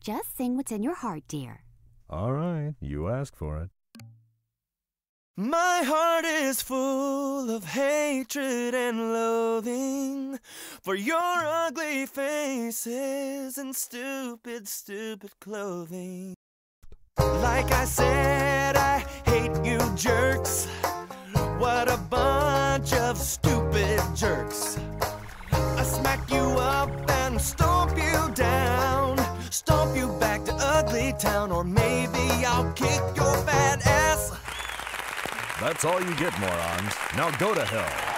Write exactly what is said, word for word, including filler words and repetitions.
Just sing what's in your heart, dear. All right, you asked for it. My heart is full of hatred and loathing for your ugly faces and stupid, stupid clothing. Like I said, I hate you jerks. What a bunch of stupid jerks. I smack you up and stomp you down, stomp you back to Ugly Town, or maybe I'll kick your fat ass. That's all you get, morons. Now go to hell.